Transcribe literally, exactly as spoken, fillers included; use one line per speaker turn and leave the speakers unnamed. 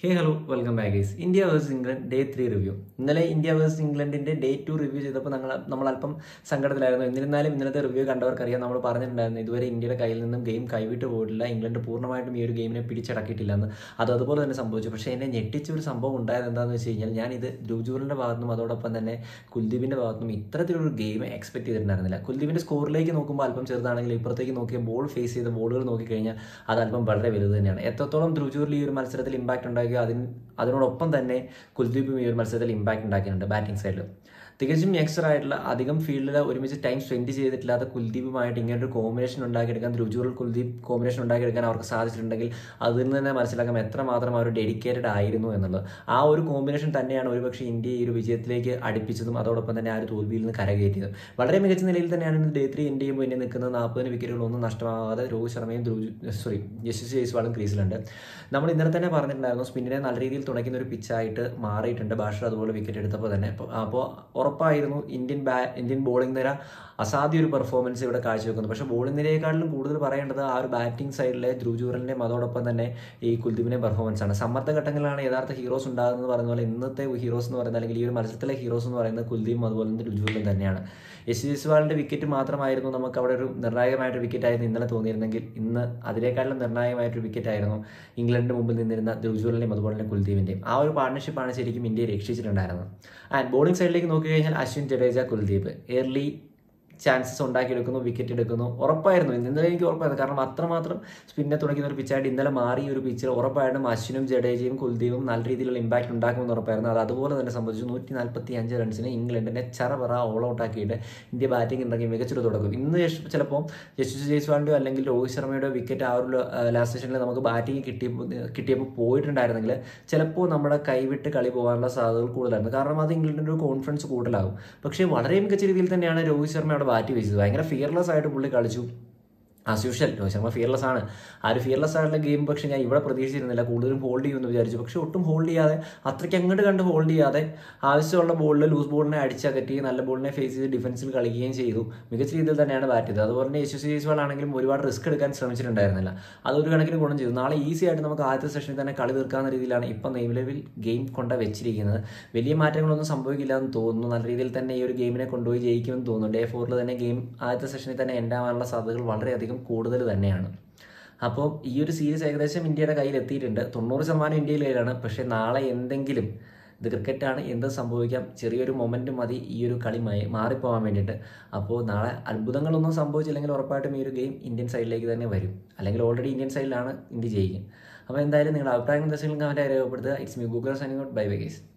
ഹേ hello welcome back guys. India versus England day three review. ഇന്നലെ India versus ഇംഗ്ലണ്ടിന്റെ day two review ചെയ്തപ്പോൾ ഞങ്ങൾ നമ്മൾ അല്പം സങ്കടത്തിലായിരുന്നു. എന്നിരുന്നാലും ഇന്നലത്തെ റിവ്യൂ കണ്ടവർക്കറിയാം, നമ്മൾ പറഞ്ഞിട്ടുണ്ടായിരുന്നു ഇതുവരെ ഇന്ത്യയുടെ കയ്യിൽ നിന്നും ഗെയിം കൈവിട്ട് പോയിട്ടില്ല, ഇംഗ്ലണ്ട് പൂർണ്ണമായിട്ടും ഈ ഒരു ഗെയിമിനെ പിടിച്ചടക്കിയിട്ടില്ലെന്ന്. അത് അതുപോലെ തന്നെ സംഭവിച്ചു. പക്ഷേ എന്നെ ഞെട്ടിച്ച ഒരു സംഭവം ഉണ്ടായത് എന്താണെന്ന് വെച്ച് കഴിഞ്ഞാൽ, ഞാനിത് ധ്രുവ്ജൂറിൻ്റെ ഭാഗത്തുനിന്നും അതോടൊപ്പം തന്നെ കുൽദീപിൻ്റെ ഭാഗത്തുനിന്നും ഇത്തരത്തിലൊരു ഗെയിം എക്സ്പെക്ട് ചെയ്തിട്ടുണ്ടായിരുന്നില്ല. കുൽദീപിൻ്റെ സ്കോറിലേക്ക് നോക്കുമ്പോൾ അല്പം ചെറുതാണെങ്കിൽ ഇപ്പുറത്തേക്ക് നോക്കിയ ബോൾ ഫേസ് ചെയ്ത ബോളുകൾ നോക്കിക്കഴിഞ്ഞാൽ അത് അല്പം വളരെ വലുത് തന്നെയാണ്. എത്രത്തോളം ധ്രുവ്ജൂറിൽ ഈ ഒരു മത്സരത്തിൽ ഇമ്പാക്ട് ഉണ്ടാക്കി അതിന് അതിനോടൊപ്പം തന്നെ കുൽദീപും ഈ ഒരു മത്സരത്തിൽ ഇമ്പാക്ട് ഉണ്ടാക്കിയിട്ടുണ്ട് ബാറ്റിംഗ് സൈഡിൽ. തികച്ചും യങ്സ്റ്റർ ആയിട്ടുള്ള അധികം ഫീൽഡിൽ ഒരുമിച്ച് ടൈം സ്പെൻഡ് ചെയ്തിട്ടില്ലാത്ത കുൽദീപുമായിട്ട് ഇങ്ങനൊരു കോമ്പിനേഷൻ ഉണ്ടാക്കിയെടുക്കാൻ, ധ്രുവ്ജൂറിൽ കുൽദീപ് കോമ്പിനേഷൻ ഉണ്ടാക്കിയെടുക്കാൻ അവർക്ക് സാധിച്ചിട്ടുണ്ടെങ്കിൽ അതിൽ നിന്ന് തന്നെ മനസ്സിലാക്കാം എത്രമാത്രം അവർ ഡെഡിക്കേറ്റഡ് ആയിരുന്നു എന്നുള്ളത്. ആ ഒരു കോമ്പിനേഷൻ തന്നെയാണ് ഒരുപക്ഷെ ഇന്ത്യയെ ഈ ഒരു വിജയത്തിലേക്ക് അടുപ്പിച്ചതും അതോടൊപ്പം തന്നെ ആ ഒരു തോൽവിയിൽ നിന്ന് കരകയറ്റിയതും. വളരെ മികച്ച നിലയിൽ തന്നെയാണ് ഇന്ന് ഡേ ത്രീ എൻഡ് ചെയ്യുമ്പോൾ ഇന്ത്യ നിൽക്കുന്നത്. നാൽപ്പതിന് വിക്കറ്റുകളൊന്നും നഷ്ടമാകാതെ രോഹിത് ശർമ്മയും ധ്രുവ് സോറി യശസ്വി ജയ്സ്വാളും ക്രീസിലുണ്ട്. നമ്മൾ ഇന്നലെ തന്നെ പറഞ്ഞിട്ടുണ്ടായിരുന്നു സ്പിന്നിനെ നല്ല രീതിയിൽ തുണയ്ക്കുന്ന ഒരു പിച്ചായിട്ട് മാറിയിട്ടുണ്ട് ബാഷർ അതുപോലെ വിക്കറ്റ് എടുത്തപ്പോൾ തന്നെ. അപ്പോൾ ഉറപ്പായിരുന്നു ഇന്ത്യൻ ബാ ഇന്ത്യൻ ബോളിംഗ് നിര അസാധ്യ ഒരു പെർഫോമൻസ് ഇവിടെ കാഴ്ചവെക്കുന്നു. പക്ഷേ ബോളിംഗ് നിരയെക്കാട്ടിലും കൂടുതൽ പറയേണ്ടത് ആ ഒരു ബാറ്റിംഗ് സൈഡിലെ ധ്രുവ്ജൂറിൻ്റെയും അതോടൊപ്പം തന്നെ ഈ കുൽദീപിൻ്റെയും പെർഫോമൻസ് ആണ്. സമ്മർദ്ദ ഘട്ടങ്ങളിലാണ് യഥാർത്ഥ ഹീറോസ് ഉണ്ടാകുന്നത് പറയുന്ന പോലെ ഇന്നത്തെ ഹീറോസ് എന്ന് പറയുന്നത്, അല്ലെങ്കിൽ ഈ ഒരു മത്സരത്തിലെ ഹീറോസ് എന്ന് പറയുന്നത് കുൽദീപും അതുപോലെ തന്നെ ധ്രുവ്ജൂറിലും തന്നെയാണ്. യശസ്വി ജയ്സ്വാളിൻ്റെ വിക്കറ്റ് മാത്രമായിരുന്നു നമുക്ക് അവിടെ ഒരു നിർണായകമായിട്ടൊരു വിക്കറ്റ് ആയിരുന്നു ഇന്നലെ തോന്നിയിരുന്നെങ്കിൽ, ഇന്ന് അതിനേക്കാളും നിർണായകമായിട്ടൊരു വിക്കറ്റ് ആയിരുന്നു ഇംഗ്ലണ്ടിന് മുമ്പിൽ നിന്നിരുന്ന ധ്രുവ്ജൂറിൻ്റെയും അതുപോലെ തന്നെ കുൽദീപിൻ്റെയും. ആ ഒരു പാർട്ണർഷിപ്പാണ് ശരിക്കും ഇന്ത്യയെ രക്ഷിച്ചിട്ടുണ്ടായിരുന്നത്. ആൻഡ് ബോളിംഗ് സൈഡിലേക്ക് നോക്കിക്കഴിഞ്ഞാൽ അശ്വിൻ, ജഡേജ, കുൽദീപ് ഏർലി ചാൻസസ് ഉണ്ടാക്കിയെടുക്കുന്നു, വിക്കറ്റ് എടുക്കുന്നു. ഉറപ്പായിരുന്നു ഇന്നലെ എനിക്ക് ഉറപ്പായിരുന്നു, കാരണം അത്രമാത്രം സ്പിന്നെ തുടങ്ങിയ ഒരു പിച്ചായിട്ട് ഇന്നലെ മാറിയ ഒരു പിച്ചിൽ ഉറപ്പായിട്ടും അശ്വിനും ജഡേജയും കുൽദീപും നല്ല രീതിയിലുള്ള ഇമ്പാക്ട് ഉണ്ടാക്കുമെന്ന് ഉറപ്പായിരുന്നു. അത് അതുപോലെ തന്നെ സംബന്ധിച്ചു. നൂറ്റി നാൽപ്പത്തി അഞ്ച് റൺസിന് ഇംഗ്ലണ്ടിനെ ചറപറ ഓൾ ഔട്ട് ആക്കിയിട്ട് ഇന്ത്യ ബാറ്റിംഗ് ഉണ്ടെങ്കിൽ മികച്ചൊരു തുടക്കം. ഇന്ന് ചിലപ്പോൾ യശസ്വി ജയ്സ്വാളിൻ്റെയോ അല്ലെങ്കിൽ രോഹിത് ശർമ്മയുടെയോ വിക്കറ്റ് ആ ഒരു ലാസ്റ്റ് സെഷനിൽ നമുക്ക് ബാറ്റിംഗ് കിട്ടിയപ്പോൾ കിട്ടിയപ്പോൾ പോയിട്ടുണ്ടായിരുന്നെങ്കിൽ ചിലപ്പോൾ നമ്മുടെ കൈവിട്ട് കളി പോകാനുള്ള സാധ്യതകൾ കൂടുതലായിരുന്നു. കാരണം അത് ഇംഗ്ലണ്ടിൻ്റെ ഒരു കോൺഫിഡൻസ് കൂടുതലാകും. പക്ഷേ വളരെ മികച്ച രീതിയിൽ തന്നെയാണ് രോഹിത് ശർമ്മ അവിടെ ബാറ്റ് വെച്ചത്. ഭയങ്കര ഫിയർലെസ് ആയിട്ട് പുള്ളി കളിച്ചു. As usual Rohit Sharma fearless ആണ്. ആ ഒരു ഫിയർലെസ് ആയിട്ടുള്ള ഗെയിം പക്ഷേ ഞാൻ ഇവിടെ പ്രതീക്ഷിച്ചിരുന്നില്ല. കൂടുതലും ഹോൾഡ് ചെയ്യുമെന്ന് വിചാരിച്ചു. പക്ഷേ ഒട്ടും ഹോൾഡ് ചെയ്യാതെ, അത്രയ്ക്ക് അങ്ങോട്ട് കണ്ട് ഹോൾഡ് ചെയ്യാതെ ആവശ്യമുള്ള ബോളിൽ ലൂസ് ബോളിനെ അടിച്ചകറ്റി നല്ല ബോളിനെ ഫേസ് ചെയ്ത് ഡിഫൻസിൽ കളിക്കുകയും ചെയ്തു. മികച്ച രീതിയിൽ തന്നെയാണ് ബാറ്റ് ചെയ്തത്. അതുപോലെ തന്നെ യശസ്വി ജയ്സ്വാൾ ആണെങ്കിലും ഒരുപാട് റിസ്ക് എടുക്കാൻ ശ്രമിച്ചിട്ടുണ്ടായിരുന്നില്ല. അതൊരു കണക്കിന് ഗുണം ചെയ്തു. നാളെ ഈസി ആയിട്ട് നമുക്ക് ആദ്യത്തെ സെഷനിൽ തന്നെ കളി തീർക്കാവുന്ന രീതിയിലാണ് ഇപ്പം നിലവിൽ ഗെയിം കൊണ്ട് വെച്ചിരിക്കുന്നത്. വലിയ മാറ്റങ്ങളൊന്നും സംഭവിക്കില്ല എന്ന് തോന്നുന്നു. നല്ല രീതിയിൽ തന്നെ ഈ ഒരു ഗെയിമിനെ കൊണ്ടുപോയി ജയിക്കുമെന്ന് തോന്നുന്നു. ഡേ ഫോറിൽ തന്നെ ഗെയിം ആദ്യത്തെ സെഷനിൽ തന്നെ എൻഡ് ആവാനുള്ള സാധ്യതകൾ വളരെയധികം കൂടുതൽ തന്നെയാണ്. അപ്പോൾ ഈ ഒരു സീരീസ് ഏകദേശം ഇന്ത്യയുടെ കയ്യിൽ എത്തിയിട്ടുണ്ട്. തൊണ്ണൂറ് ശതമാനം ഇന്ത്യയുടെ കയ്യിലാണ്. പക്ഷേ നാളെ എന്തെങ്കിലും, ഇത് ക്രിക്കറ്റാണ്, എന്ത് സംഭവിക്കാം. ചെറിയൊരു മൊമെൻറ്റ് മതി ഈ ഒരു കളി മാറിപ്പോകാൻ വേണ്ടിയിട്ട്. അപ്പോൾ നാളെ അത്ഭുതങ്ങളൊന്നും സംഭവിച്ചില്ലെങ്കിൽ ഉറപ്പായിട്ടും ഈ ഒരു ഗെയിം ഇന്ത്യൻ സൈഡിലേക്ക് തന്നെ വരും. അല്ലെങ്കിൽ ഓൾറെഡി ഇന്ത്യൻ സൈഡിലാണ് ഇന്ത്യ ജയിക്കും. അപ്പോൾ എന്തായാലും നിങ്ങളുടെ അഭിപ്രായങ്ങൾ ദശകളും കമൻറ്റായി രേഖപ്പെടുത്തുക. It's me Google signing out. Bye bye guys.